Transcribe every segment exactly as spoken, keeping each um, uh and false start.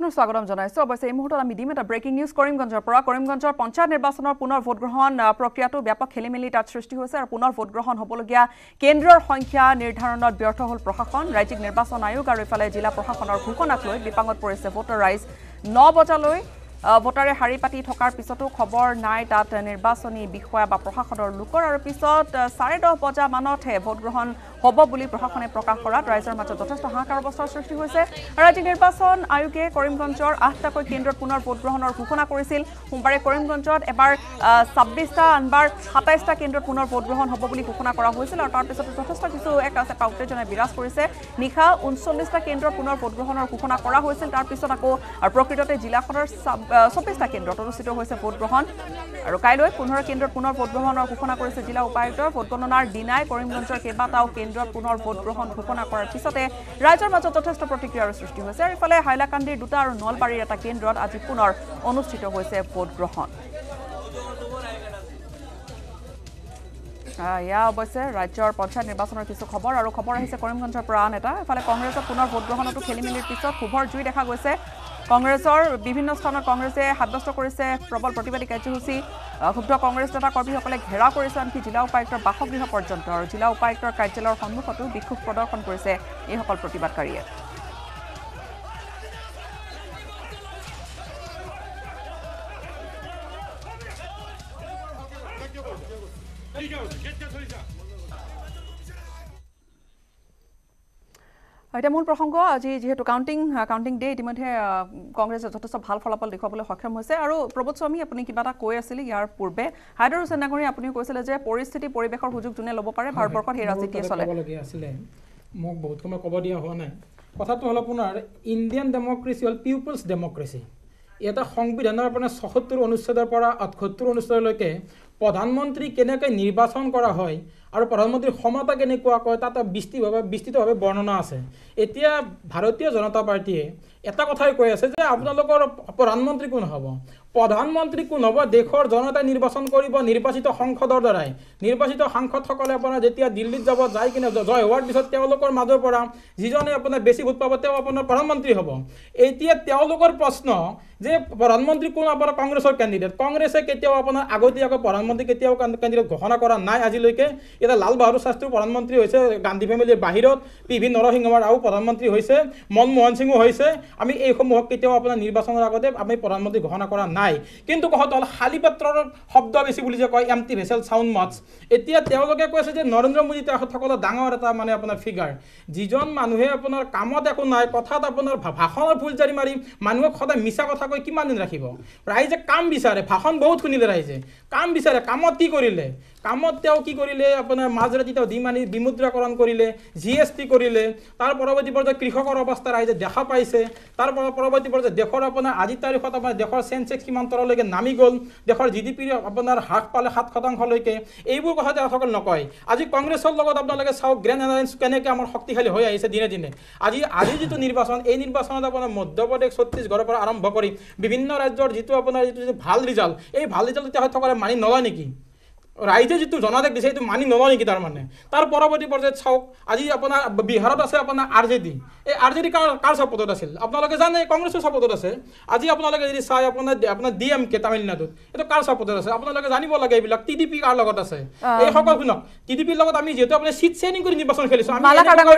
স্বাগতম জনাইছো অৱশ্যে এই মুহূৰ্তত আমি দিম এটা ব্ৰেকিং নিউজ কৰিমগঞ্জৰ পৰা কৰিমগঞ্জৰ পঞ্চায়ত নিৰ্বাচনৰ পুনৰ ভোট গ্ৰহণ প্ৰক্ৰিয়াটো ব্যাপক খেলিমেলি তাত সৃষ্টি হৈছে আৰু পুনৰ ভোট গ্ৰহণ হ'বলগীয়া কেন্দ্ৰৰ সংখ্যা নিৰ্ধাৰণত ব্যৰ্থ হ'ল প্ৰশাসন ৰাজ্যিক নিৰ্বাচন আয়োগ আৰু ইফালে জিলা প্ৰশাসনৰ ঘোষণাক লৈ বিপাঙত পৰিছে ভোটাৰ ৰাইজ ন বজালৈ ভোটাৰে হাৰি পাতি থকাৰ পিছতো খবৰ নাই তাত নিৰ্বাচনী বিষয়া বা প্ৰশাসনৰ লোকৰ আৰু পিছত চাৰে দহ বজা মানতহে ভোট গ্ৰহণ হ'ব বুলি প্ৰশাসনে প্ৰকাশ কৰাত ৰাইজৰ মাজত যথেষ্ট হাহাকাৰ অৱস্থাৰ সৃষ্টি হৈছে ৰাজ্যিক নিৰ্বাচন আয়োগে কৰিমগঞ্জৰ আঠটাকৈ কেন্দ্ৰত পুনৰ ভোট গ্ৰহণৰ ঘোষণা কৰিছিল সোমবাৰে কৰিমগঞ্জত এবাৰ ছাব্বিছটা আনবাৰ সাতাইছটা কেন্দ্ৰত পুনৰ ভোট গ্ৰহণ হ'ব বুলি ঘোষণা কৰা হৈছিল আৰু তাৰ পিছত যথেষ্ট কিছু এক এটা উত্তেজনাই বিৰাজ কৰিছে নিশা ঊনচল্লিছটা কেন্দ্ৰত পুনৰ ভোট গ্ৰহণৰ ঘোষণা কৰা হৈছিল তাৰ পিছত আকৌ প্ৰকৃততে জিলাখনৰ চৌব্বিছটা কেন্দ্ৰত অনুষ্ঠিত হৈছে ভোট গ্ৰহণ আৰু কাইলৈ পোন্ধৰ কেন্দ্ৰত পুনৰ ভোট গ্ৰহণৰ ঘোষণা কৰিছে জিলা উপায়ুক্তৰ ভোট গণনাৰ দিনাই কৰিমগঞ্জৰ কেইবাটাও কেন্দ্ৰত পুনৰ ভোট গ্ৰহণ ঘোষণা কৰাৰ পিছতে ৰাইজৰ মাজত যথেষ্ট প্ৰতিক্ৰিয়াৰ সৃষ্টি হৈছে আৰু ইফালে হাইলাকান্দিৰ দুটা আৰু নলবাৰীৰ এটা কেন্দ্ৰত আজি পুনৰ অনুষ্ঠিত হৈছে ভোট গ্ৰহণ ইয়া অৱশ্যে ৰাজ্যৰ পঞ্চায়ত নিৰ্বাচনৰ কিছু খবৰ আৰু খবৰ আহিছে কৰিমগঞ্জৰ পৰা আন এটা ইফালে কংগ্ৰেছৰ পুনৰ ভোট গ্ৰহণতো খেলিমেলিৰ পিছত শুভৰ জুই দেখা গৈছে কংগ্ৰেছৰ বিভিন্ন স্থানত কংগ্ৰেছে সাব্যস্ত কৰিছে প্ৰবল প্ৰতিবাদী কাৰ্যসূচী ক্ষুব্ধ কংগ্ৰেছ নেতা কৰ্মীসকলে ঘেৰাও কৰিছে আনকি জিলা উপায়ুক্তৰ বাসগৃহ পৰ্যন্ত আৰু জিলা উপায়ুক্তৰ কাৰ্যালয়ৰ সন্মুখতো বিক্ষোভ প্ৰদৰ্শন কৰিছে এইসকল প্ৰতিবাদকাৰীয়ে এটা মূল প্ৰসংগ আজি যেহেতু কাউন্টিং কাউন্টিং ডে ইতিমধ্যে কংগ্ৰেছে যথেষ্ট ভাল ফলাফল দেখুৱাবলৈ সক্ষম হৈছে আৰু প্ৰবোধ স্বামী আপুনি কিবা এটা কৈ আছিল ইয়াৰ পূৰ্বে হাইদৰ হুছেইন নাগৰী আপুনি কৈছিলে যে পৰিস্থিতি পৰিৱেশৰ সুযোগ যোনে ল'ব পাৰে ভাৰতবৰ্ষত সেই ৰাজনীতিয়ে চলে আছিলে মোক বহুত সময় ক'ব দিয়া হোৱা নাই কথাটো হ'ল আপোনাৰ ইণ্ডিয়ান ডেমক্ৰেচি হ'ল পিপলছ ডেমক্ৰেচি এটা সংবিধানৰ আপোনাৰ ছয়সত্তৰ অনুচ্ছেদৰ পৰা আঠসত্তৰ অনুচ্ছেদলৈকে প্ৰধানমন্ত্ৰী কেনেকৈ নিৰ্বাচন কৰা হয় আৰু প্ৰধানমন্ত্ৰীৰ ক্ষমতা কেনেকুৱা কয় তাত বিস্তৃতভাৱে বিস্তৃতভাৱে বৰ্ণনা আছে এতিয়া ভাৰতীয় জনতা পাৰ্টীয়ে এটা কথাই কৈ আছে যে আপোনালোকৰ প্ৰধানমন্ত্ৰী কোন হ'ব প্ৰধানমন্ত্ৰী কোন হ'ব দেশৰ জনতাই নিৰ্বাচন কৰিব নিৰ্বাচিত সংসদৰ দ্বাৰাই নিৰ্বাচিত সাংসদসকলে আপোনাৰ যেতিয়া দিল্লীত যাব যাই কিনে জয় হোৱাৰ পিছত তেওঁলোকৰ মাজৰ পৰা যিজনে আপোনাৰ বেছি ভোট পাব তেওঁ আপোনাৰ প্ৰধানমন্ত্ৰী হ'ব এতিয়া তেওঁলোকৰ প্ৰশ্ন যে প্ৰধানমন্ত্ৰী কোন আপোনাৰ কংগ্ৰেছৰ কেণ্ডিডেট কংগ্ৰেছে কেতিয়াও আপোনাৰ আগতীয়াকৈ প্ৰধানমন্ত্ৰী কেতিয়াও কেণ্ডিডেট ঘোষণা কৰা নাই আজিলৈকে এতিয়া লাল বাহাদুৰ শাস্ত্ৰী প্ৰধানমন্ত্ৰী হৈছে গান্ধী ফেমিলিৰ বাহিৰত পি ভি নৰসিংহ ৰাও প্ৰধানমন্ত্ৰী হৈছে মনমোহন সিঙো হৈছে আমি এইসমূহক কেতিয়াও আপোনাৰ নিৰ্বাচনৰ আগতে আমি প্ৰধানমন্ত্ৰী ঘোষণা কৰা নাই কিন্তু কথাটো হ'ল খালী পাত্ৰৰ শব্দ বেছি বুলি যে কয় এম টি ভেচেল চাউণ্ড মাছ এতিয়া তেওঁলোকে কৈছে যে নৰেন্দ্ৰ মোদী তেখেতসকলৰ ডাঙৰ এটা মানে আপোনাৰ ফিগাৰ যিজন মানুহে আপোনাৰ কামত একো নাই কথাত আপোনাৰ ভাষণৰ ফুলজাৰি মাৰি মানুহক সদায় মিছা কথা কৈ কিমান দিন ৰাখিব ৰাইজে কাম বিচাৰে ভাষণ বহুত শুনিলে ৰাইজে কাম বিচাৰে কামত কি কৰিলে কামত তেওঁ কি কৰিলে আপোনাৰ মাজৰাতি তেওঁ ডিমানি বিমুদ্ৰাকৰণ কৰিলে জি এছ টি কৰিলে তাৰ পৰৱৰ্তী পৰ্যায়ত কৃষকৰ অৱস্থা ৰাইজে দেখা পাইছে তাৰ পৰৱৰ্তী পৰ্যায়ত দেশৰ আপোনাৰ আজিৰ তাৰিখত আপোনাৰ দেশৰ চেন্সেক্স কিমান তললৈকে নামি গ'ল দেশৰ জি ডি পি আপোনাৰ হ্ৰাস পালে সাত শতাংশলৈকে এইবোৰ কথা তেখেতসকল নকয় আজি কংগ্ৰেছৰ লগত আপোনালোকে চাওক গ্ৰেণ্ড এলায়েন্স কেনেকৈ আমাৰ শক্তিশালী হৈ আহিছে দিনে দিনে আজি আজি যিটো নিৰ্বাচন এই নিৰ্বাচনত আপোনাৰ মধ্যপ্ৰদেশ ছত্তীশগড়ৰ পৰা আৰম্ভ কৰি বিভিন্ন ৰাজ্যৰ যিটো আপোনাৰ যিটো যিটো ভাল ৰিজাল্ট এই ভাল ৰিজাল্ট তেখেতসকলে মানি নলয় নেকি ৰাইজে যিটো জনাদেশ দিছে সেইটো মানি নলয় নেকি তাৰমানে তাৰ পৰৱৰ্তী পৰ্যায়ত চাওক আজি আপোনাৰ বিহাৰত আছে আপোনাৰ আৰ জে ডি এই আৰ জে ডি কাৰ কাৰ ছাপোৰ্টত আছিল আপোনালোকে জানে কংগ্ৰেছৰ ছাপোৰ্টত আছে আজি আপোনালোকে যদি চাই আপোনাৰ আপোনাৰ ডি এম কে তামিলনাডুত এইটো কাৰ ছাপোৰ্টত আছে আপোনালোকে জানিব লাগে এইবিলাক টি ডি পি কাৰ লগত আছে এইসকল শুনক টি ডি পিৰ লগত আমি যিহেতু আপোনাৰ চিট শ্বেয়াৰিং কৰি নিৰ্বাচন খেলিছোঁ আমি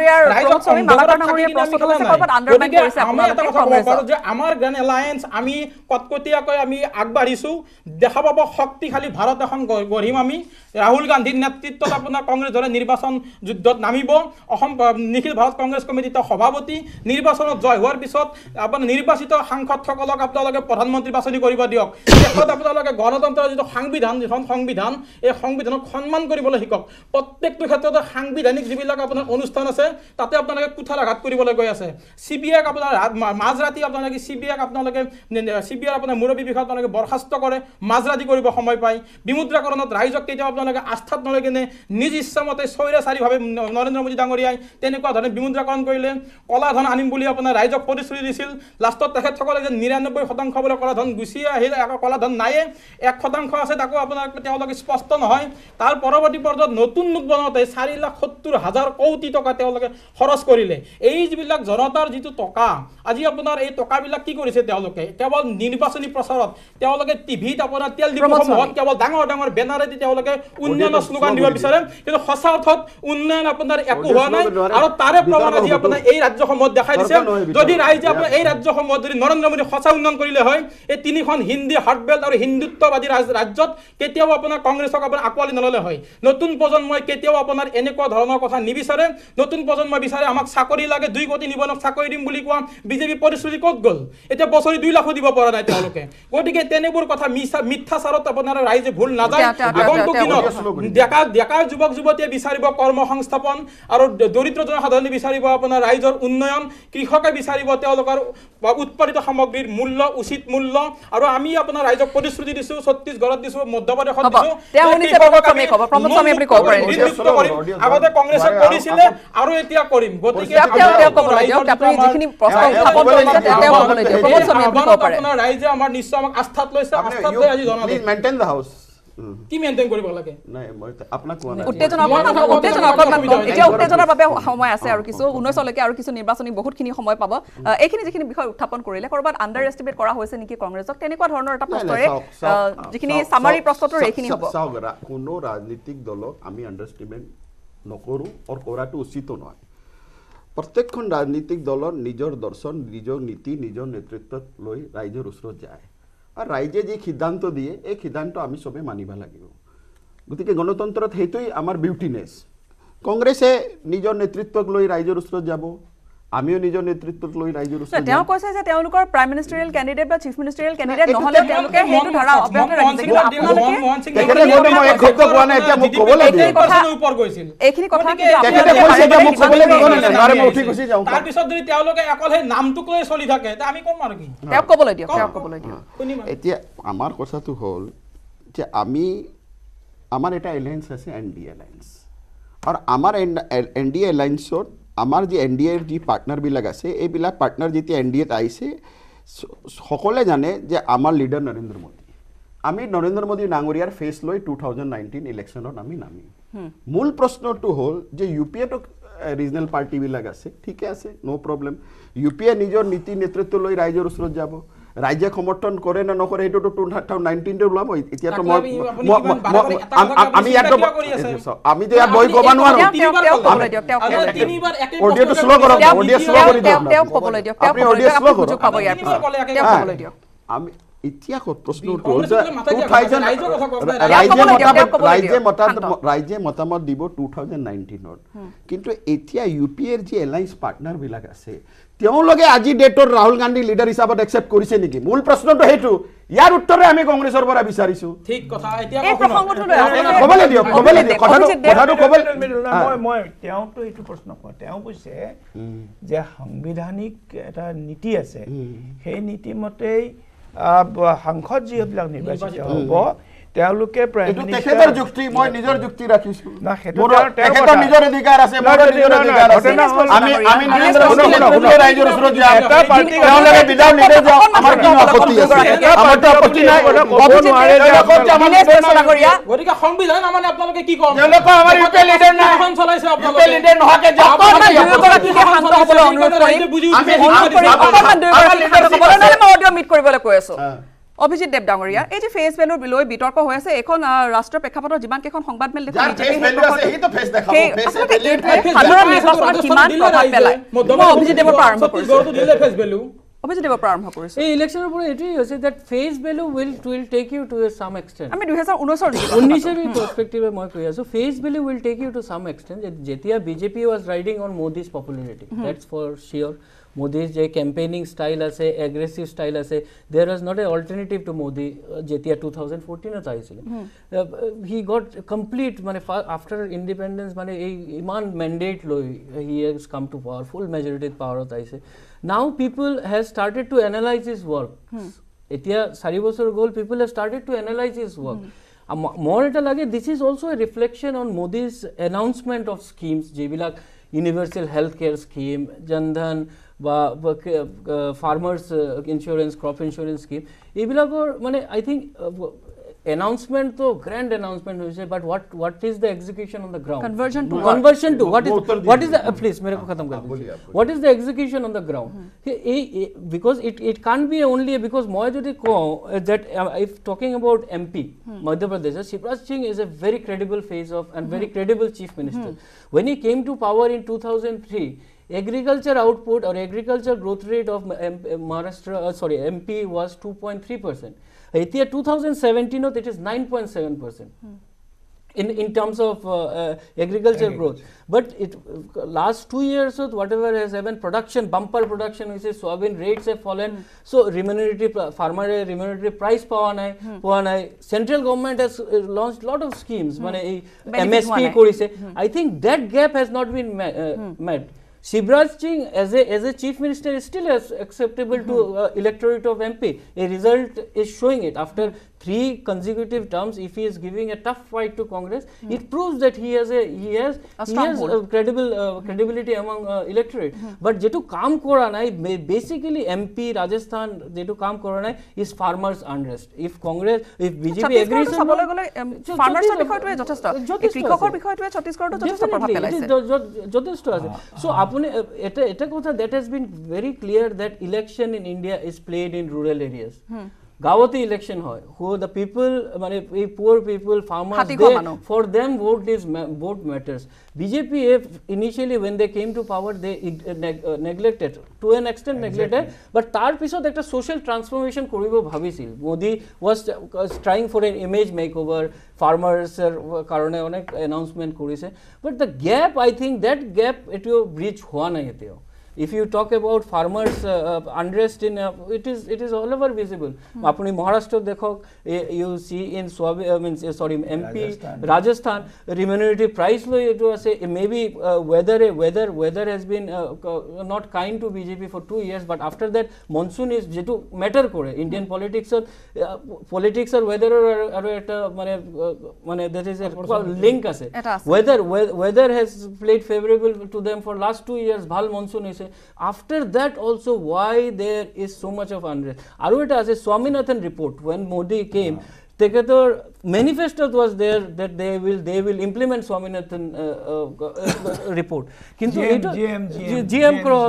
যে আমাৰ গ্ৰেণ্ড এলায়েন্স আমি কটকটীয়াকৈ আমি আগবাঢ়িছোঁ দেখা পাব শক্তিশালী ভাৰত এখন গঢ়িম আমি ৰাহুল গান্ধীৰ নেতৃত্বত আপোনাৰ কংগ্ৰেছ দলে নিৰ্বাচন যুদ্ধত নামিব অসম নিখিল ভাৰত কংগ্ৰেছ কমিটিৰ সভাপতি নিৰ্বাচনত জয় হোৱাৰ পিছত আপোনাৰ নিৰ্বাচিত সাংসদসকলক আপোনালোকে প্ৰধানমন্ত্ৰী বাছনি কৰিব দিয়ক দেশত আপোনালোকে গণতন্ত্ৰৰ যিটো সংবিধান যিখন সংবিধান এই সংবিধানক সন্মান কৰিবলৈ শিকক প্ৰত্যেকটো ক্ষেত্ৰতে সাংবিধানিক যিবিলাক আপোনাৰ অনুষ্ঠান আছে তাতে আপোনালোকে কুঠাৰাঘাত কৰিবলৈ গৈ আছে চি বি আইক আপোনাৰ মাজৰাতি আপোনালোকে চি বি আইক আপোনালোকে চি বি আইৰ আপোনাৰ মুৰব্বী বিষয়ে আপোনালোকে বৰখাস্ত কৰে মাজৰাতি কৰিব সময় পায় বিমুদ্ৰাকৰণত ৰাইজক কেতিয়াও আপোনালোকে আস্থাত নলৈ কিনে নিজ ইচ্ছামতে স্বৈৰাচাৰীভাৱে নৰেন্দ্ৰ মোদী ডাঙৰীয়াই তেনেকুৱা ধৰণে বিমুদ্ৰাকৰণ কৰিলে কলা ধন আনিম বুলি আপোনাৰ ৰাইজক প্ৰতিশ্ৰুতি দিছিল লাষ্টত তেখেতসকলে যে নিৰান্নব্বৈ শতাংশ বোলে কলা ধন গুচি আহিল আকৌ কলা টকা ধন নাইয়ে এক শতাংশ আছে তাকো আপোনাৰ তেওঁলোকে স্পষ্ট নহয় তাৰ পৰৱৰ্তী পৰ্যায়ত নতুন নোট বনাওঁতে চাৰি লাখ সত্তৰ হাজাৰ কোটি টকা তেওঁলোকে খৰচ কৰিলে এই যিবিলাক জনতাৰ যিটো টকা আজি আপোনাৰ এই টকাবিলাক কি কৰিছে তেওঁলোকে কেৱল নিৰ্বাচনী প্ৰচাৰত তেওঁলোকে টিভিত আপোনাৰ তেল ডিপোসমূহত কেৱল ডাঙৰ ডাঙৰ বেনাৰেদি তেওঁলোকে উন্নয়নৰ শ্লোগান দিব বিচাৰে কিন্তু সঁচা অৰ্থত উন্নয়ন আপোনাৰ একো হোৱা নাই আৰু তাৰে প্ৰমাণ আজি আপোনাৰ এই ৰাজ্যসমূহত দেখাই দিছে যদি ৰাইজে আপোনাৰ এই ৰাজ্যসমূহত যদি নৰেন্দ্ৰ মোদী সঁচা উন্নয়ন কৰিলে হয় এই তিনিখন হিন্দী হাৰ্টবেল্ট আৰু হিন্দুত্ববাদী ৰাজ্যত কেতিয়াও আপোনাৰ কংগ্ৰেছক আপোনাৰ আকোৱালি নললে হয় নতুন প্ৰজন্মই কেতিয়াও আপোনাৰ এনেকুৱা ধৰণৰ কথা নিবিচাৰে নতুন প্ৰজন্মই বিচাৰে আমাক চাকৰি লাগে দুই কোটি নিবনক চাকৰি দিম বুলি কোৱা বিজেপি পৰিস্থিতি ক'ত গ'ল এতিয়া বছৰি দুই লাখো দিব পৰা নাই তেওঁলোকে গতিকে তেনেবোৰ কথা মিথ্যাচাৰত আপোনাৰ ৰাইজে ভুল নাযায় আগন্তুক দিনত ডেকা ডেকা যুৱক যুৱতীয়ে বিচাৰিব কৰ্ম সংস্থাপন আৰু দৰিদ্ৰ জনসাধাৰণে বিচাৰিব আপোনাৰ ৰাইজৰ উন্নয়ন কৃষকে বিচাৰিব তেওঁলোকৰ উৎপাদিত সামগ্ৰীৰ মূল্য উচিত মূল্য আৰু আমি আপোনাৰ ৰাইজক প্ৰতিশ্ৰুতি দিছো ছত্তীশগড়ত দিছো মধ্যপ্ৰদেশত দিছো আগতে কংগ্ৰেছে কৰিছিলে আৰু এতিয়া কৰিম গতিকে আপোনাৰ ৰাইজে আমাৰ নিশ্চয় আমাক আস্থাত লৈছে আস্থাত লৈ আজি জনাব মেইনটেইন দ্য হাউস কি মেইনটেইন কৰিব লাগে নাই মই আপোনাক কোৱা নাই উত্তেজনা উত্তেজনা এতিয়া উত্তেজনাৰ বাবে সময় আছে আৰু কিছু ঊনৈশ লৈকে আৰু কিছু নিৰ্বাচনী বহুতখিনি সময় পাব এইখিনি যিখিনি বিষয় উত্থাপন কৰিলে কৰবাত আণ্ডাৰ এষ্টিমেট কৰা হৈছে নেকি কংগ্ৰেছক তেনেকুৱা ধৰণৰ এটা প্ৰশ্নৰে যিখিনি সামাৰি প্ৰশ্নটোৰ এইখিনি হ'ব কোনো ৰাজনীতিক দলক আমি আণ্ডাৰ এষ্টিমেট নকৰোঁ আৰু কৰাটো উচিত নহয় প্ৰত্যেকখন ৰাজনীতিক দলৰ নিজৰ দৰ্শন নিজৰ নীতি নিজৰ নেতৃত্বত লৈ ৰাইজৰ ওচৰত যায় আৰু ৰাইজে যি সিদ্ধান্ত দিয়ে এই সিদ্ধান্ত আমি সবে মানিব লাগিব গতিকে গণতন্ত্ৰত সেইটোই আমাৰ বিউটিনেছ কংগ্ৰেছে নিজৰ নেতৃত্বক লৈ ৰাইজৰ ওচৰত যাব আমিও নিজৰ নেতৃত্বত লৈ ৰাইজৰ ওচৰত তেওঁ কৈছে যে তেওঁলোকৰ প্ৰাইম মিনিষ্টাৰিয়েল কেণ্ডিডেট বা চিফ মিনিষ্টাৰিয়েল কেণ্ডিডেট নহলে তেওঁলোকে সেইটো ধাৰা অব্যাহত ৰাখিছে কিন্তু আপোনালোকে তেখেতে মই মই এক শব্দ কোৱা নাই এতিয়া মোক ক'বলৈ দিয়ক ওপৰ গৈছিল এইখিনি কথা তেখেতে কৈছে যে মোক ক'বলৈ দিব নাই নাৰে মই উঠি গুচি যাওঁ তাৰ পিছত যদি তেওঁলোকে অকল সেই নামটোক লৈ চলি থাকে তে আমি কম আৰু কি তেওঁক ক'বলৈ দিয়ক তেওঁক ক'বলৈ দিয়ক এতিয়া আমাৰ কথাটো হ'ল যে আমি আমাৰ এটা এলায়েন্স আছে এন ডি এলায়েন্স আৰু আমাৰ এন ডি এলায়েন্সত আমাৰ যে এন ডি এৰ যি পাৰ্টনাৰবিলাক আছে এইবিলাক পাৰ্টনাৰ যেতিয়া এন ডি এত আহিছে সকলোৱে জানে যে আমাৰ লিডাৰ নৰেন্দ্ৰ মোদী আমি নৰেন্দ্ৰ মোদী নাঙৰীয়াৰ ফেচ লৈ টু থাউজেণ্ড নাইনটিন ইলেকশ্যনত আমি নামিম মূল প্ৰশ্নটো হ'ল যে ইউ পি এটো ৰিজনেল পাৰ্টিবিলাক আছে ঠিকে আছে no' problem U P A নিজৰ নীতি নেতৃত্ব লৈ ৰাইজৰ ওচৰত যাব ৰাইজে সমৰ্থন কৰে নে নকৰে সেইটোতো টু থাউজেণ্ড নাইনটিনতে ওলাব এতিয়াতো মই আমি ইয়াতো আমিতো ইয়াত বহি ক'ব নোৱাৰো অডিঅ'টো শ্ল' কৰক অডিঅ' শ্ল' কৰি দিয়ক আপুনি অডিঅ' শ্ল' কৰক আমি এতিয়া প্ৰশ্নটো হ'ল যে টু থাউজেণ্ড ৰাইজে মতামত ৰাইজে মতামত দিব টু থাউজেণ্ড নাইনটিনত কিন্তু এতিয়া ইউ পি এৰ যি এলায়েন্স পাৰ্টনাৰবিলাক আছে তেওঁলোকে আজি ডেটৰ ৰাহুল গান্ধী লিডাৰ হিচাপত একচেপ্ট কৰিছে নেকি মূল প্ৰশ্নটো সেইটো ইয়াৰ উত্তৰে আমি কংগ্ৰেছৰ পৰা বিচাৰিছো ঠিক কথা এতিয়া ক'বলৈ দিয়ক ক'বলৈ দিয়ক কথাটো কথাটো ক'বলৈ মই মই তেওঁতো এইটো প্ৰশ্ন কওঁ তেওঁ কৈছে যে সাংবিধানিক এটা নীতি আছে সেই নীতি মতেই সাংসদ যিবিলাক নিৰ্বাচিত হ'ব তেওঁলোকে প্ৰাইম মিনিষ্টাৰ তেখেতৰ যুক্তি মই নিজৰ যুক্তি ৰাখিছো না তেখেতৰ নিজৰ অধিকাৰ আছে মোৰ নিজৰ অধিকাৰ আছে আমি আমি নৰেন্দ্ৰ মোদী ৰাইজৰ ওচৰত যাম এটা পাৰ্টি তেওঁলোকে বিধান নিদে যাও আমাৰ কি আপত্তি আছে আমাৰ তো আপত্তি নাই ক'ব নোৱাৰে যে আমাৰ ফেছলা কৰিয়া গতিকে সংবিধান মানে আপোনালোকে কি কম তেওঁলোকে আমাৰ ইউপি লিডাৰ নাই এখন চলাইছে আপোনালোকে লিডাৰ নহকে যাওক আপোনাৰ দুয়োগৰাকী শান্ত হ'বলৈ অনুৰোধ কৰিম আমি অনুৰোধ কৰিম অকমান দুয়োগৰাকী শান্ত হ'বলৈ নহলে মই অডিঅ' মিট কৰিবলৈ কৈ আছো অভিজিত দেৱ ডাঙৰীয়া এই যে ফেচ ভেলুৰ লৈ বিতৰ্ক হৈ আছে এখন ৰাষ্ট্ৰৰ প্ৰেক্ষাপটত যিমান কেইখন সংবাদ মেল দেখোন সাধাৰণ নিৰ্বাচনত কিমান প্ৰভাৱ পেলায় মই অভিজিত দেৱৰ পৰা আৰম্ভ কৰিছোঁ অভিজিত দেৱৰ পৰা আৰম্ভ কৰিছোঁ এই ইলেকশ্যনৰ পৰা এইটোৱেই হৈছে that face value will will take you to some extent আমি দুহেজাৰ ঊনৈছৰ ঊনৈছৰ পাৰ্চপেক্টিভে মই কৈ আছোঁ face value will take you to some extent যেতিয়া BJP was riding on Modi's popularity that's for sure Modi's যে campaigning style আছে aggressive style আছে there was not a alternative to Modi যেতিয়া two thousand fourteen ত আহিছিল he got complete মানে after independence মানে এই ইমান mandate লৈ he has come to power full majority power ত আহিছে now people has started to analyze his work এতিয়া চাৰি বছৰ গ'ল people have started to analyze his work more এটা লাগে this is also a reflection on Modi's announcement of schemes যিবিলাক universal health care scheme Jan Dhan বা farmers insurance crop insurance scheme এইবিলাকৰ মানে I think announcement to grand announcement hoise but what what is the execution on the ground conversion to conversion to what is what is the uh, please mere ko khatam kar what is the execution on the ground hmm. because it it can't be only because moi jodi ko that uh, if talking about M P hmm. Madhya Pradesh Shivraj Singh is a very credible face of and very hmm. credible chief minister hmm. when he came to power in two thousand three agriculture output or agriculture growth rate of Maharashtra uh, sorry M P was two point three percent Etia two thousand seventeen it is nine point seven percent hmm. in in terms of uh, uh, agriculture growth but it uh, last two years so whatever has happened production bumper production which is soybean rates have fallen hmm. so remunerative farmer remunerative price pawa nai pawa nai central government has uh, launched lot of schemes mane hmm. M S P korise hmm. I think that gap has not been ma uh, hmm. met Shivraj Singh as a as a chief minister is still as acceptable mm-hmm. to uh, electorate of M P. A result is showing it after three consecutive terms. If he is giving a tough fight to Congress, mm-hmm. it proves that he has a he has a he has a credible uh, mm-hmm. credibility among uh, electorate. Mm-hmm. But jetu kaam kora nai basically M P Rajasthan jetu kaam kora nai is farmers unrest. If Congress if B J P agrees on farmers er bikhoy to jothesto krikokor bikhoy to Chhattisgarh to jothesto prabhav pelaise jothesto ase so এটা এটা কথা that has been very clear that election in India is played in rural areas hmm. গাঁৱতে election হয় who the people মানে এই poor people farmers they, for them vote is vote matters B J P initially when they came to power they uh, neg uh, neglected to an extent exactly. neglected but tar pisot ekta social transformation koribo bhabisil Modi was uh, trying for an image makeover farmers er karone onek announcement korise but the gap I think that gap etio bridge hoa nai etio if you talk about farmers uh, uh, unrest in uh, it is it is all over visible apni hmm. Maharashtra dekhok you see in Swabi I mean sorry M P Rajasthan, Rajasthan remunerative price lo eto ase maybe uh, weather weather weather has been uh, not kind to B J P for two years but after that monsoon is jetu matter kore Indian hmm. politics or uh, politics or weather or eta mane mane that is a link ase weather weather has played favorable to them for last two years bhal monsoon is after that also why there is so much of unrest aru eta ase Swaminathan report when Modi came teketor manifesto was there that they will they will implement Swaminathan uh, uh, report kintu eto G M crop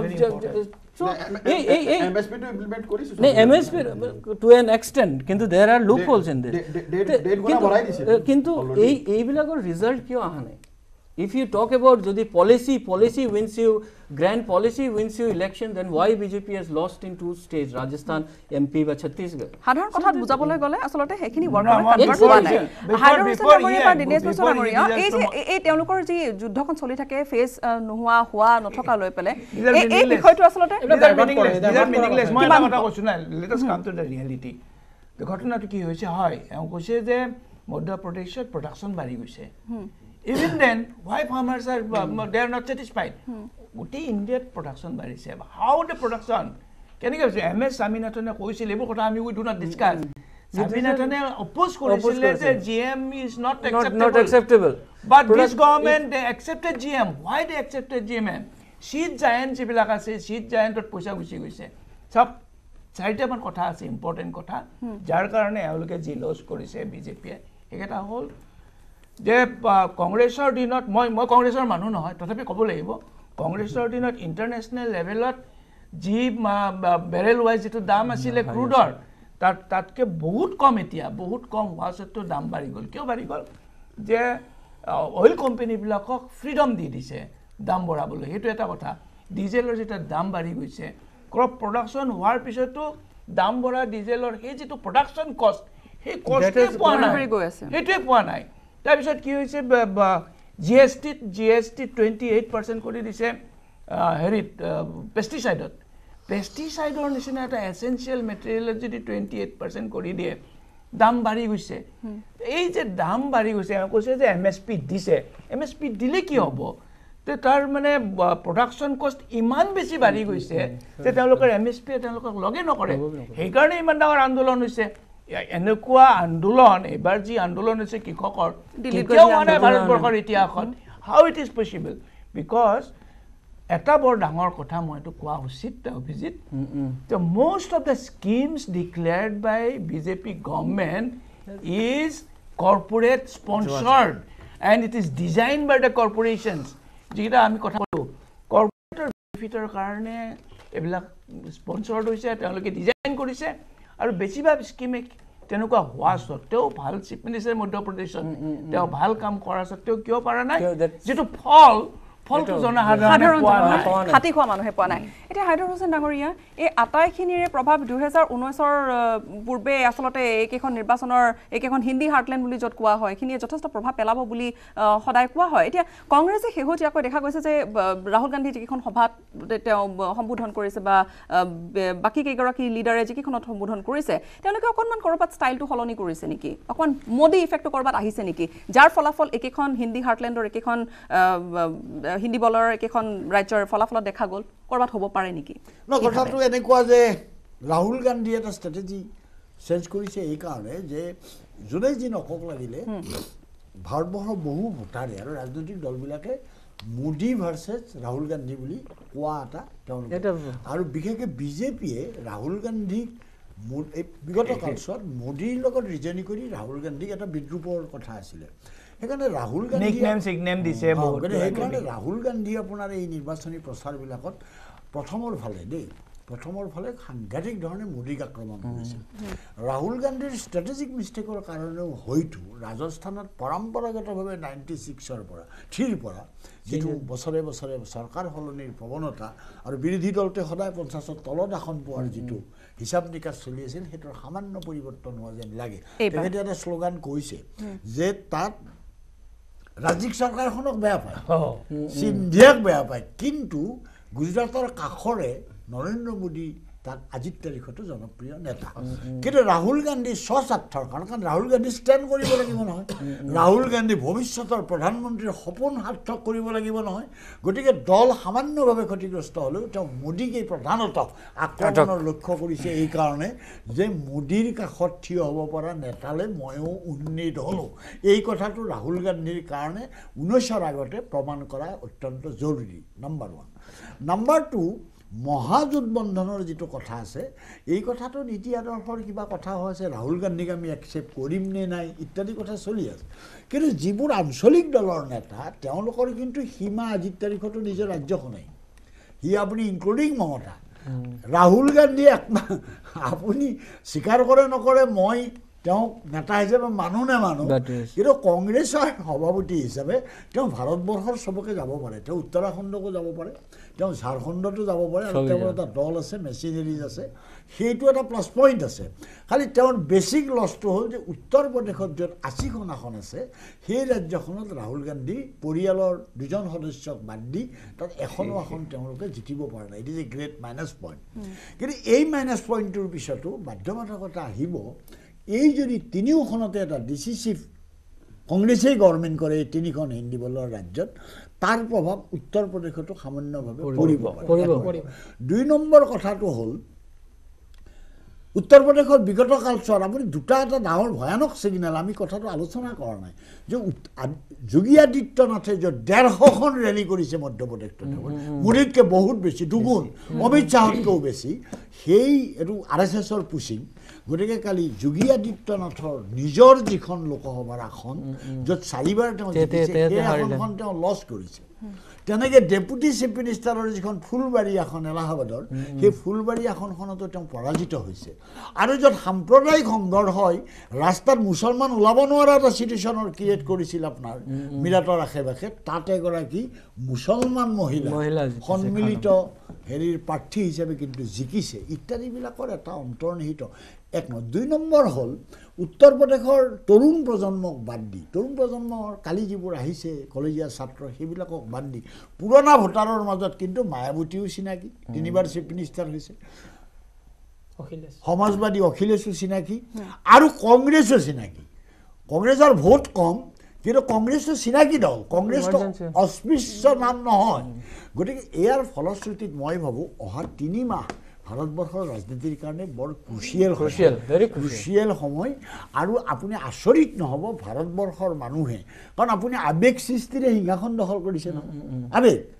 so hey hey hey M S P to implement korisu no M S P to an extent kintu there are loopholes in this date gona barai dise kintu ei ei bilagor result kyo aha nai if you talk about jodi policy policy wins you grand policy wins you election then why B J P has lost in two states Rajasthan M P ba Chhattisgarh সাধাৰণ কথা বুজাবলৈ গলে আসলতে হেখিনি work convert হোৱা নাই হাইড্ৰ হুছেইন বা দিনেশ বসুৰ মৰিয়া এই যে এই তেওঁলোকৰ যি যুদ্ধখন চলি থাকে ফেজ নোহোৱা হোৱা নথকা লৈ পেলে এই বিষয়টো আসলতে মিনিংলেছ মই এটা কথা কৈছো না let us come to the reality ঘটনাটো কি হৈছে হয় এওঁ কৈছে যে মধ্য প্ৰদেশত প্ৰডাকশন বাঢ়ি গৈছে even then why farmers are uh, they are not satisfied uti India production barise how the production can you say M S Swaminathan koisile ebo kotha ami we do not discuss Swaminathan oppose korisile je G M is not acceptable not acceptable but this government they accepted G M why they accepted G M seed giant jibilak ase seed giant ot poisa gusi goise sab চাৰিটা মান কথা আছে important কথা যাৰ কাৰণে এওঁলোকে G loss কৰিছে BJP এটা হল যে কংগ্ৰেছৰ দিনত মই মই কংগ্ৰেছৰ মানুহ নহয় তথাপি ক'ব লাগিব কংগ্ৰেছৰ দিনত ইণ্টাৰনেশ্যনেল লেভেলত যি বেৰেল ৱাইজ যেটো দাম আছিল ক্ৰুডৰ তাত তাতকে বহুত কম এতিয়া বহুত কম হোৱা সত্ত্বেও দাম বাঢ়ি গ'ল কিয় বাঢ়ি গ'ল যে অইল কোম্পানীবিলাকক ফ্ৰীডম দি দিছে দাম বঢ়াবলৈ সেইটো এটা কথা ডিজেলৰ যেটা দাম বাঢ়ি গৈছে ক্ৰপ প্ৰডাকশ্যন হোৱাৰ পিছতো দাম বঢ়া ডিজেলৰ সেই যেটো প্ৰডাকশ্যন কষ্ট সেই কষ্টে পোৱা নাই সেইটোৱে পোৱা নাই তাৰপিছত কি হৈছে G S T G S T twenty eight percent কৰি দিছে হেৰিত পেষ্টিচাইডত পেষ্টিচাইডৰ নিচিনা এটা এচেঞ্চিয়েল মেটেৰিয়েলত যদি টুৱেণ্টি এইট পাৰ্চেণ্ট কৰি দিয়ে দাম বাঢ়ি গৈছে এই যে দাম বাঢ়ি গৈছে কৈছে যে এম এছ পি দিছে এম এছ পি দিলে কি হ'ব তে তাৰ মানে প্ৰডাকশ্যন কষ্ট ইমান বেছি বাঢ়ি গৈছে যে তেওঁলোকৰ এম এছ পিয়ে তেওঁলোকক লগে নকৰে সেইকাৰণে ইমান ডাঙৰ আন্দোলন হৈছে এনেকুৱা আন্দোলন এবাৰ যি আন্দোলন হৈছে কৃষকৰ কেতিয়াও হোৱা নাই ভাৰতবৰ্ষৰ ইতিহাসত how it is possible because এটা বৰ ডাঙৰ কথা মই এইটো কোৱা উচিত অভিজিত যে most of the schemes declared by B J P government is corporate sponsored and it is designed by the corporations. যেটা আমি কথা বলো কৰ্পোৰেটৰ বেনিফিটৰ কাৰণে এইবিলাক স্পন্সৰ্ড হৈছে তেওঁলোকে ডিজাইন কৰিছে আৰু বেছিভাগ স্কিমে তেনেকুৱা হোৱা সত্ত্বেও ভাল চিফ মিনিষ্টাৰ মধ্যপ্ৰদেশত তেওঁ ভাল কাম কৰা সত্ত্বেও কিয় পৰা নাই যেটো ফল ফলটো জনসাধাৰণে পোৱা নাই খাতি খোৱা মানুহে পোৱা নাই এতিয়া হাইদৰ হোসেন ডাঙৰীয়া এই আটাইখিনিৰে প্ৰভাৱ দুই হাজাৰ ঊনৈশৰ পূৰ্বে আচলতে এইকেইখন নিৰ্বাচনৰ এইকেইখন হিন্দী হাৰ্টলেণ্ড বুলি য'ত কোৱা হয় এইখিনিয়ে যথেষ্ট প্ৰভাৱ পেলাব বুলি সদায় কোৱা হয় এতিয়া কংগ্ৰেছে শেহতীয়াকৈ দেখা গৈছে যে ৰাহুল গান্ধী যিকেইখন সভাত তেওঁ সম্বোধন কৰিছে বা বাকী কেইগৰাকী লিডাৰে যিকেইখনত সম্বোধন কৰিছে তেওঁলোকে অকণমান ক'ৰবাত ষ্টাইলটো সলনি কৰিছে নেকি অকণ মোদী ইফেক্টটো ক'ৰবাত আহিছে নেকি যাৰ ফলাফল এইকেইখন হিন্দী হাৰ্টলেণ্ডৰ এইকেইখন হিন্দী বলৰ একেখন ৰাজ্যৰ ফলাফলত দেখা গ'ল কৰবাত হ'ব পাৰে নেকি ন কথাটো এনেকুৱা যে ৰাহুল গান্ধী এটা ষ্ট্ৰেটেজি চেঞ্জ কৰিছে এই কাৰণে যে যোনে যি নকক লাগিলে ভাৰতবৰ্ষৰ বহু ভোটাৰে আৰু ৰাজনৈতিক দলবিলাকে মোদী ভাৰ্চেছ ৰাহুল গান্ধী বুলি কোৱা এটা তেওঁলোকে আৰু বিশেষকৈ বিজেপিয়ে ৰাহুল গান্ধীক বিগত কালছোৱাত মোদীৰ লগত ৰিজনি কৰি ৰাহুল গান্ধীক এটা বিদ্ৰুপৰ কথা আছিলে সেইকাৰণে ৰাহুল গান্ধী নিকনেম সিকনেম দিছে বহুত সেইকাৰণে ৰাহুল গান্ধী আপোনাৰ এই নিৰ্বাচনী প্ৰচাৰবিলাকত প্ৰথমৰ ফালে দেই প্ৰথমৰ ফালে সাংঘাতিক ধৰণে মোদীক আক্ৰমণ কৰিছে ৰাহুল গান্ধীৰ ষ্ট্ৰেটেজিক মিষ্টেকৰ কাৰণেও হয়তো ৰাজস্থানত পৰম্পৰাগতভাৱে নাইণ্টি ছিক্সৰ পৰা থ্ৰীৰ পৰা যিটো বছৰে বছৰে চৰকাৰ সলনিৰ প্ৰৱণতা আৰু বিৰোধী দলটোৱে সদায় পঞ্চাছৰ তলত আসন পোৱাৰ যিটো হিচাপ নিকাচ চলি আছিল সেইটোৰ সামান্য পৰিৱৰ্তন হোৱা যেন লাগে তেখেতে এটা শ্লোগান কৈছে যে তাত ৰাজ্যিক চৰকাৰখনক বেয়া পায় সিন্ধিয়াক বেয়া পায় কিন্তু গুজৰাটৰ কাষৰে নৰেন্দ্ৰ মোদী তাক আজিৰ তাৰিখতো জনপ্ৰিয় নেতা কিন্তু ৰাহুল গান্ধী স্বস্বাৰ্থৰ কাৰণ কাৰণ ৰাহুল গান্ধী ষ্টেণ্ড কৰিব লাগিব নহয় ৰাহুল গান্ধী ভৱিষ্যতৰ প্ৰধানমন্ত্ৰীৰ সপোন সাৰ্থক কৰিব লাগিব নহয় গতিকে দল সামান্যভাৱে ক্ষতিগ্ৰস্ত হ'লেও তেওঁ মোদীকেই প্ৰধানত আক্ৰমণৰ লক্ষ্য কৰিছে এই কাৰণে যে মোদীৰ কাষত থিয় হ'ব পৰা নেতালৈ ময়ো উন্নীত হ'লোঁ এই কথাটো ৰাহুল গান্ধীৰ কাৰণে ঊনৈছৰ আগতে প্ৰমাণ কৰা অত্যন্ত জৰুৰী নাম্বাৰ ওৱান নাম্বাৰ টু মহাজোটবন্ধনৰ যিটো কথা আছে এই কথাটো নীতি আদৰ্শৰ কিবা কথা হৈছে ৰাহুল গান্ধীক আমি একচেপ্ট কৰিম নে নাই ইত্যাদি কথা চলি আছে কিন্তু যিবোৰ আঞ্চলিক দলৰ নেতা তেওঁলোকৰ কিন্তু সীমা আজিৰ তাৰিখতো নিজৰ ৰাজ্যখনেই সি আপুনি ইনক্লুডিং মমতা ৰাহুল গান্ধী আপুনি স্বীকাৰ কৰে নকৰে মই তেওঁ নেতা হিচাপে মানুহ নে মানুহ কিন্তু কংগ্ৰেছৰ সভাপতি হিচাপে তেওঁ ভাৰতবৰ্ষৰ চবকে যাব পাৰে তেওঁ উত্তৰাখণ্ডকো যাব পাৰে তেওঁ ঝাৰখণ্ডতো যাব পাৰে আৰু তেওঁৰ এটা দল আছে মেচিনেৰিজ আছে সেইটো এটা প্লাছ পইণ্ট আছে খালি তেওঁৰ বেছিক লছটো হ'ল যে উত্তৰ প্ৰদেশত য'ত আশীখন আসন আছে সেই ৰাজ্যখনত ৰাহুল গান্ধী পৰিয়ালৰ দুজন সদস্যক বাদ দি তাত এখনো আসন তেওঁলোকে জিকিব পৰা নাই it is a great minus point কিন্তু এই মাইনাছ পইণ্টটোৰ পিছতো বাধ্যবাধকতা আহিব এই যদি তিনিওখনতে এটা ডিচিচিভ কংগ্ৰেছেই গভৰ্ণমেণ্ট কৰে এই তিনিখন হিন্দী বলৰ ৰাজ্যত তাৰ প্ৰভাৱ উত্তৰ প্ৰদেশতো সামান্যভাৱে পৰিব পাৰে দুই নম্বৰ কথাটো হ'ল উত্তৰ প্ৰদেশৰ বিগত কালছোৱাত আপুনি দুটা এটা ডাঙৰ ভয়ানক ছিগনেল আমি কথাটো আলোচনা কৰা নাই যে যোগী আদিত্যনাথে যে ডেৰশখন ৰেলী কৰিছে মধ্যপ্ৰদেশত মোদীতকৈ বহুত বেছি দুগুণ অমিত শ্বাহতকৈও বেছি সেই এইটো আৰ এছ এছৰ পুচিং গতিকে কালি যোগী আদিত্যনাথৰ নিজৰ যিখন লোকসভাৰ আসন য'ত চাৰিবাৰ তেওঁ জিকিছে সেই আসনখন তেওঁ লছ কৰিছে তেনেকৈ ডেপুটি চিফ মিনিষ্টাৰৰ যিখন ফুলবাৰী আসন এলাহাবাদৰ সেই ফুলবাৰী আসনখনতো তেওঁ পৰাজিত হৈছে আৰু য'ত সাম্প্ৰদায়িক সংঘৰ্ষ হয় ৰাস্তাত মুছলমান ওলাব নোৱাৰা এটা চিটুৱেশ্যনৰ ক্ৰিয়েট কৰিছিল আপোনাৰ মিৰাটৰ আশে পাশে তাত এগৰাকী মুছলমান মহিলা সন্মিলিত হেৰিৰ প্ৰাৰ্থী হিচাপে কিন্তু জিকিছে ইত্যাদিবিলাকৰ এটা অন্তৰ্নিহিত এক নম্বৰ দুই নম্বৰ হ'ল উত্তৰ প্ৰদেশৰ তৰুণ প্ৰজন্মক বাদ দি তৰুণ প্ৰজন্মৰ কালি যিবোৰ আহিছে কলেজীয়া ছাত্ৰ সেইবিলাকক বাদ দি পুৰণা ভোটাৰৰ মাজত কিন্তু মায়াৱতীও চিনাকি তিনিবাৰ চিফ মিনিষ্টাৰ হৈছে সমাজবাদী অখিলেশো চিনাকি আৰু কংগ্ৰেছো চিনাকি কংগ্ৰেছৰ ভোট কম কিন্তু কংগ্ৰেছটো চিনাকি দল কংগ্ৰেছটো অস্পৃশ্য নাম নহয় গতিকে ইয়াৰ ফলশ্ৰুতিত মই ভাবোঁ অহা তিনি মাহ ভাৰতবৰ্ষৰ ৰাজনীতিৰ কাৰণে বৰ ক্ৰুচিয়েল ক্ৰুচিয়েল ভেৰি ক্ৰুচিয়েল সময় আৰু আপুনি আচৰিত নহ'ব ভাৰতবৰ্ষৰ মানুহে কাৰণ আপুনি আৱেগ সৃষ্টিৰে সিংহাসন দখল কৰিছে নহয় আৱেগ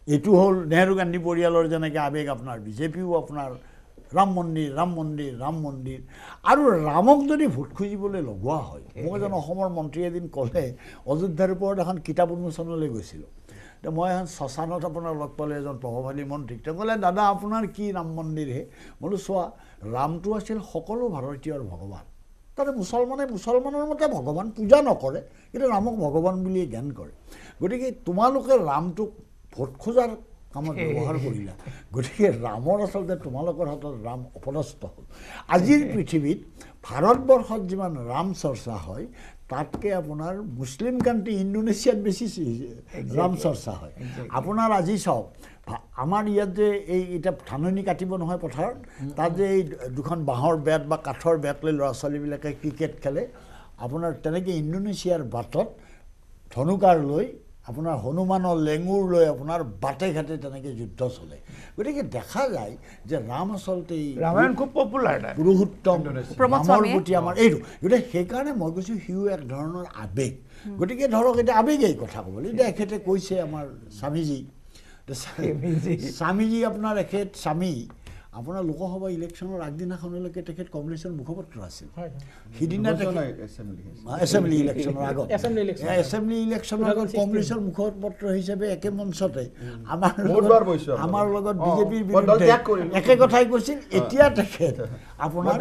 এইটো হ'ল নেহৰু গান্ধী পৰিয়ালৰ যেনেকৈ আৱেগ আপোনাৰ বিজেপিও আপোনাৰ ৰাম মন্দিৰ ৰাম মন্দিৰ ৰাম মন্দিৰ আৰু ৰামক যদি ভোট খুজিবলৈ লগোৱা হয় মোক এজন অসমৰ মন্ত্ৰী এদিন ক'লে অযোধ্যাৰ ওপৰত এখন কিতাপ উন্মোচনলৈ গৈছিলোঁ তো মই এখন শ্মশানত আপোনাৰ লগ পালোঁ এজন প্ৰভাৱশালী মন্ত্ৰীক তেওঁ ক'লে দাদা আপোনাৰ কি ৰাম মন্দিৰহে বোলো চোৱা ৰামটো আছিল সকলো ভাৰতীয়ৰ ভগৱান তাতে মুছলমানে মুছলমানৰ মতে ভগৱান পূজা নকৰে কিন্তু ৰামক ভগৱান বুলিয়ে জ্ঞান কৰে গতিকে তোমালোকে ৰামটোক ভোট খোজাৰ কামত ব্যৱহাৰ কৰিলা গতিকে ৰামৰ আচলতে তোমালোকৰ হাতত ৰাম অপদস্থ হ'ল আজিৰ পৃথিৱীত ভাৰতবৰ্ষত যিমান ৰাম চৰ্চা হয় তাতকৈ আপোনাৰ মুছলিম কাণ্ট্ৰি ইণ্ডোনেছিয়াত বেছি ৰাম চৰ্চা হয় আপোনাৰ আজি চাওক আমাৰ ইয়াত যে এই এতিয়া ধাননি কাটিব নহয় পথাৰত তাত যে এই দুখন বাঁহৰ বেট বা কাঠৰ বেট লৈ ল'ৰা ছোৱালীবিলাকে ক্ৰিকেট খেলে আপোনাৰ তেনেকৈ ইণ্ডোনেছিয়াৰ বাটত ধনুকাৰ লৈ আপোনাৰ হনুমানৰ লেঙুৰ লৈ আপোনাৰ বাটে ঘাটে তেনেকৈ যুদ্ধ চলে গতিকে দেখা যায় যে ৰাম আচলতে ৰামায়ণ খুব পপুলাৰ পুৰুষোত্তম ৰামৰ প্ৰতি আমাৰ এইটো গতিকে সেইকাৰণে মই কৈছোঁ সিও এক ধৰণৰ আৱেগ গতিকে ধৰক এতিয়া আৱেগেই কথা ক'বলৈ এতিয়া এখেতে কৈছে আমাৰ স্বামীজী স্বামীজী আপোনাৰ এখেত স্বামী আপোনাৰ লোকসভা ইলেকশ্যনৰ আগদিনাখনলৈকে তেখেত কংগ্ৰেছৰ মুখপাত্ৰ আছিল সিদিনা এছেম্বলি ইলেকশ্যনৰ আগত এছেম্বলি ইলেকশ্যনৰ আগত কংগ্ৰেছৰ মুখপাত্ৰ হিচাপে একে মঞ্চতে আমাৰ আমাৰ লগত বিজেপিৰ বিৰুদ্ধে একে কথাই কৈছিল এতিয়া তেখেত আপোনাৰ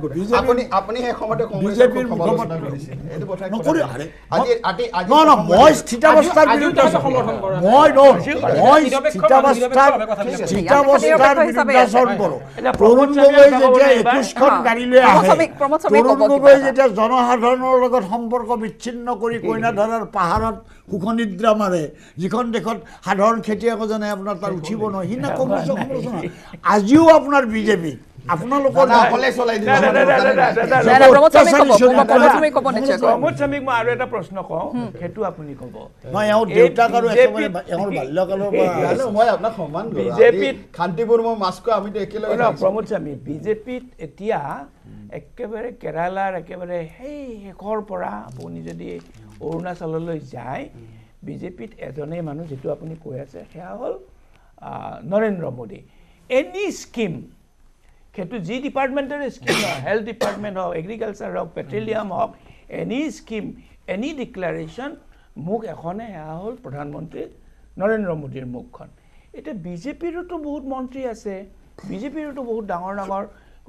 বিজেপিৰ মুখপাত্ৰ মই স্থিতাৱস্থাৰ বিৰুদ্ধে মই মই স্থিতাৱস্থাৰ স্থিতাৱস্থাৰ বিৰুদ্ধাচৰণ তৰুণ গগৈ যেতিয়া একৈশখন গাড়ী লৈ আহে তৰুণ গগৈ যেতিয়া জনসাধাৰণৰ লগত সম্পৰ্ক বিচ্ছিন্ন কৰি কইনাধৰাৰ পাহাৰত সুখনিদ্ৰা মাৰে যিখন দেশত সাধাৰণ খেতিয়কজনে আপোনাৰ তাৰ উঠিব নহয় সিদিনা কংগ্ৰেছৰ সমালোচনা আজিও আপোনাৰ বিজেপি আপোনালোকৰ প্ৰমোদ স্বামীক মই আৰু এটা প্ৰশ্ন কওঁ সেইটো আপুনি ক'ব নহয় এওঁ দেউতাক আৰু একেবাৰে এওঁৰ বাল্যকালৰ পৰা মই আপোনাক সন্মান কৰোঁ বিজেপিত শান্তিপুৰ মই মাস্কো আমিতো একেলগে প্ৰমোদ স্বামী বিজেপিত এতিয়া একেবাৰে কেৰালাৰ একেবাৰে সেই শেষৰ পৰা আপুনি যদি অৰুণাচললৈ যায় বিজেপিত এজনেই মানুহ যিটো আপুনি কৈ আছে সেয়া হ'ল নৰেন্দ্ৰ মোদী এনি স্কিম সেইটো যি ডিপাৰ্টমেণ্টৰ স্কিম হওক হেল্থ ডিপাৰ্টমেণ্ট হওক এগ্ৰিকালচাৰ হওক পেট্ৰলিয়াম হওক এনি স্কিম এনি ডিক্লাৰেশ্যন মুখ এখনে সেয়া হ'ল প্ৰধানমন্ত্ৰী নৰেন্দ্ৰ মোদীৰ মুখখন এতিয়া বিজেপিৰোতো বহুত মন্ত্ৰী আছে বিজেপিৰোতো বহুত ডাঙৰ ডাঙৰ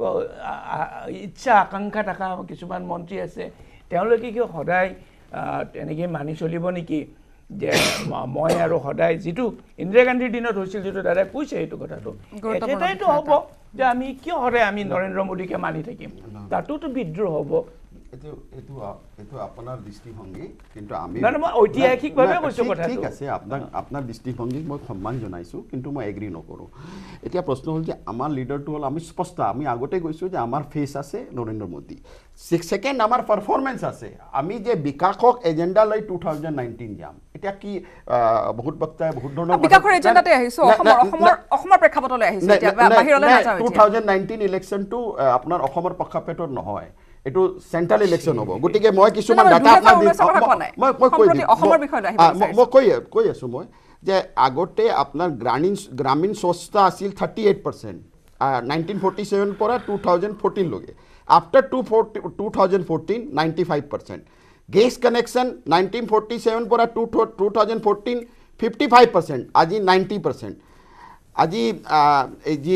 ইচ্ছা আকাংক্ষা থকা কিছুমান মন্ত্ৰী আছে তেওঁলোকে কি সদায় তেনেকৈ মানি চলিব নেকি যে মই আৰু সদায় যিটো ইন্দিৰা গান্ধীৰ দিনত হৈছিল যিটো দাদাই কৈছে এইটো কথাটো এটাইতো হ'ব যে আমি কিয় সদায় আমি নৰেন্দ্ৰ মোদীকে মানি থাকিম তাতোতো বিদ্ৰোহ হ'ব এইটো এইটো এইটো আপোনাৰ দৃষ্টিভংগী কিন্তু আমি ঐতিহাসিকভাৱে কৈছোঁ কথা ঠিক আছে আপোনাক আপোনাৰ দৃষ্টিভংগীক মই সন্মান জনাইছোঁ কিন্তু মই এগ্ৰী নকৰোঁ এতিয়া প্ৰশ্ন হ'ল যে আমাৰ লিডাৰটো হ'ল আমি স্পষ্ট আমি আগতে কৈছোঁ যে আমাৰ ফেচ আছে নৰেন্দ্ৰ মোদী ছেকেণ্ড আমাৰ পাৰফৰ্মেঞ্চ আছে আমি যে বিকাশক এজেণ্ডা লৈ টু থাউজেণ্ড নাইনটিন যাম এতিয়া কি বহুত বক্তাই বহুত ধৰণৰ বিকাশৰ এজেণ্ডাতে আহিছোঁ অসমৰ অসমৰ প্ৰেক্ষাপটলৈ আহিছোঁ এতিয়া বাহিৰলৈ নাযাওঁ টু থাউজেণ্ড নাইনটিন ইলেকশ্যনটো আপোনাৰ অসমৰ পক্ষাপেটত নহয় এইটো চেণ্ট্ৰেল ইলেকশ্যন হ'ব গতিকে মই কিছুমান ডাটা আপোনাক মই মই কৈ দিম মই কৈ কৈ আছোঁ মই যে আগতে আপোনাৰ গ্ৰামীণ গ্ৰামীণ স্বচ্ছতা আছিল thirty eight percent nineteen forty ছেভেনৰ পৰা টু থাউজেণ্ড ফৰ্টিনলৈকে after two forty two thousand fourteen ninety five percent gas connection nineteen forty seven পৰা two two thousand fourteen fifty five percent আজি নাইণ্টি পাৰ্চেণ্ট আজি এই যি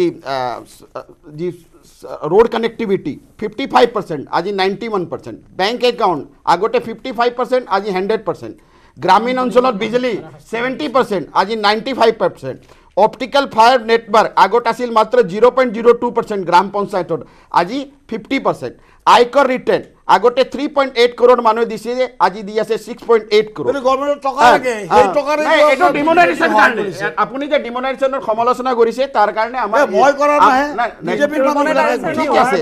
যি road connectivity fifty-five percent আজি ninety-one percent bank account আগতে fifty-five percent আজি one hundred percent গ্রামীণ অঞ্চলত বিজলী seventy percent আজি ninety-five percent optical fiber network আগত আছিল মাত্ৰ zero point zero two percent গ্রাম পঞ্চায়তত আজি fifty percent আয়কৰ ৰিটাৰ্ণ আগতে three point eight crore মানুহ দিছে আজি দি আছে six point eight crore কিন্তু গভৰ্ণমেণ্টৰ টকা লাগে সেই টকাৰে এইটো ডিমনাইজেশ্যন কাৰণে আপুনি যে ডিমনাইজেশ্যনৰ সমালোচনা কৰিছে তাৰ কাৰণে আমাৰ মই কৰা নাই বিজেপিৰ ডিমনাইজেশ্যন ঠিক আছে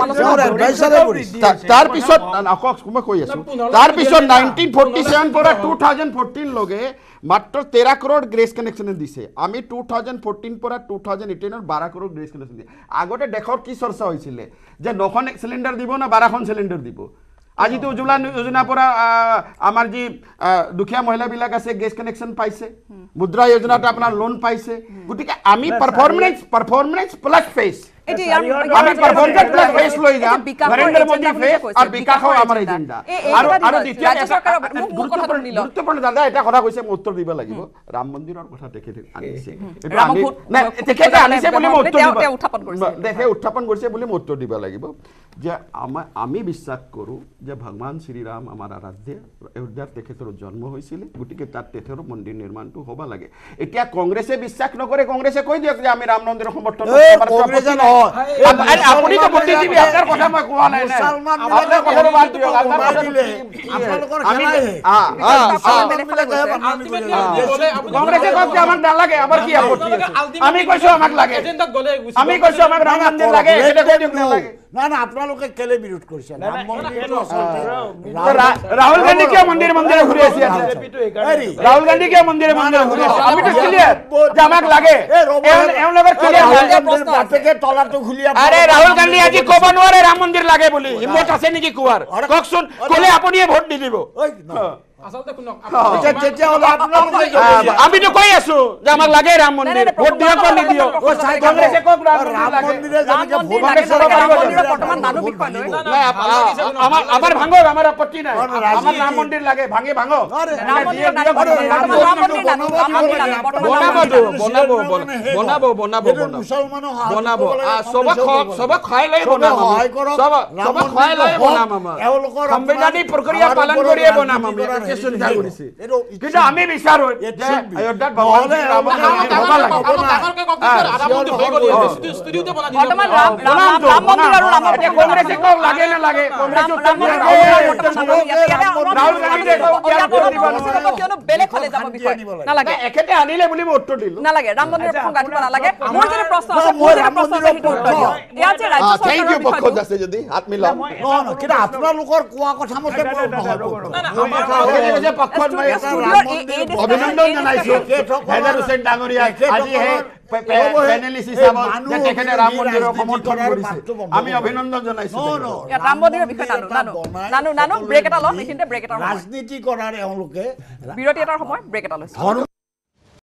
তাৰ পিছত আকক মই কৈ আছো তাৰ পিছত nineteen forty-seven পৰা two thousand fourteen লগে মাত্ৰ তেৰ crore গ্ৰেছ কানেকশ্যন দিছে আমি two thousand fourteen পৰা two thousand eighteen ৰ বাৰ crore গ্ৰেছ কানেকশ্যন দিছে আগতে দেশৰ কি চৰ্চা হৈছিলে যে নখন সিলিন্ডাৰ দিব না বাৰখন সিলিন্ডাৰ দিব আজিতো উজ্জ্বলা যোজনাৰ পৰা আমাৰ যি দুখীয়া মহিলাবিলাক আছে গেছ কানেকশ্যন পাইছে, মুদ্ৰা যোজনাত আপোনাৰ লোন পাইছে। গতিকে আমি পাৰফৰ্মেঞ্চ পাৰফৰ্মেঞ্চ প্লাছ ফেচ আমি পারফরমেন্স প্লাস ফেস লই যাম নরেন্দ্র মোদি ফেস আর বিকাশও আমার এজেন্ডা আর আর দ্বিতীয় গুরুত্বপূর্ণ দাদা এটা কথা কইছে মই উত্তর দিব লাগিব রাম মন্দিৰৰ কথা দেখে আনিছে এটা আমি না দেখে আনিছে বুলি মই উত্তর দিব উত্থাপন কৰিছে দেখে উত্থাপন কৰিছে বুলি মই উত্তৰ দিব লাগিব যে আমি বিশ্বাস কৰো যে ভগৱান শ্ৰীৰাম আমাৰ আৰাধ্য অযোধ্যাত তেখেতৰ জন্ম হৈছিল গতিকে তাত তেখেতৰ মন্দিৰ নিৰ্মাণটো হ'ব লাগে। এতিয়া কংগ্ৰেছে বিশ্বাস নকৰে, কংগ্ৰেছে কৈ দিয়ক যে আমি ৰাম মন্দিৰৰ সমৰ্থন কৰো। আপুনি তো বুদ্ধিজীৱী, আপোনাৰ কথা মই কোৱা নাই নাই আপোনাৰ কথাটো বাদ দিয়ক, আপোনাৰ কথা দিলে আপোনালোকৰ খেলাই কংগ্ৰেছে কওক আমাক নালাগে, আমাৰ কি আপত্তি আছে? আমি কৈছো আমাক লাগে, আমি কৈছো আমাক ৰাম মন্দিৰ লাগে, এটা কৈ দিয়ক নালাগে। না না আপোনালোকে কেলে বিৰোধ কৰিছে? ৰাম মন্দিৰটো ৰাহুল গান্ধী কিয় মন্দিৰ মন্দিৰে ঘূৰি আছে? ৰাহুল গান্ধী কিয় মন্দিৰে মন্দিৰে ঘূৰি আছে? আমিতো ক্লিয়াৰ যে আমাক লাগে, এওঁলোকৰ ক্লিয়াৰ বাপেকে তলাটো খুলি আৰে ৰাহুল গান্ধী আজি ক'ব নোৱাৰে ৰাম মন্দিৰ লাগে বুলি, হিম্মত আছে নেকি কোৱাৰ? কওকচোন, ক'লে আপুনিয়ে ভোট দি দিব। আমিতো কৈ আছো যে আমাক লাগে ৰাম মন্দিৰ, ভোট দিয়ক বা নিদিয়ক। কংগ্ৰেছে কওক ৰাম মন্দিৰে আমাৰ ভাঙক, আমাৰ আপত্তি নাই, আমাৰ ৰাম মন্দিৰ লাগে, ভাঙে ভাঙক, বনাব বনাব বনাব চবক চবক খুৱাই লৈ বনাম, চবক খুৱাই লৈ বনাম, আমাৰ সাংবিধানিক প্ৰক্ৰিয়া পালন কৰিয়ে বনাম আমি, চিন্তা কৰিছে। কিন্তু আমি বিচাৰো যে অযোধ্যাত ভগৱান শ্ৰীৰামৰ মন্দিৰ হ'ব লাগে। কংগ্ৰেছে কওক লাগে নে লাগে, কংগ্ৰেছে একেতে আনিলে বুলি মই উত্তৰ দিলো নালাগে, ৰাম মন্দিৰৰ প্ৰসংগ আনিব নালাগে। মোৰ যদি প্ৰশ্ন আছে, মোৰ যদি প্ৰশ্ন আছে সেইটো উত্তৰ দিয়ক। এয়া যে ৰাজ্য চৰকাৰৰ পক্ষত আছে যদি হাত মিলাও, কিন্তু আপোনালোকৰ কোৱা কথা মতে অভিনন্দন জনাইছো হেদাৰ হুছেইন ডাঙৰীয়াক, আজি হে পেনেলিষ্ট হিচাপত যে তেখেতে ৰাম মন্দিৰৰ সমৰ্থন কৰিছে, আমি অভিনন্দন জনাইছো। ৰাম মন্দিৰৰ বিষয়ে নানো নানো নানো নানো ব্ৰেক এটা লওঁ, এইখিনিতে ব্ৰেক এটা ৰাজনীতি কৰাৰ এওঁলোকে বিৰতি এটাৰ সময় ব্ৰেক এটা লৈছো।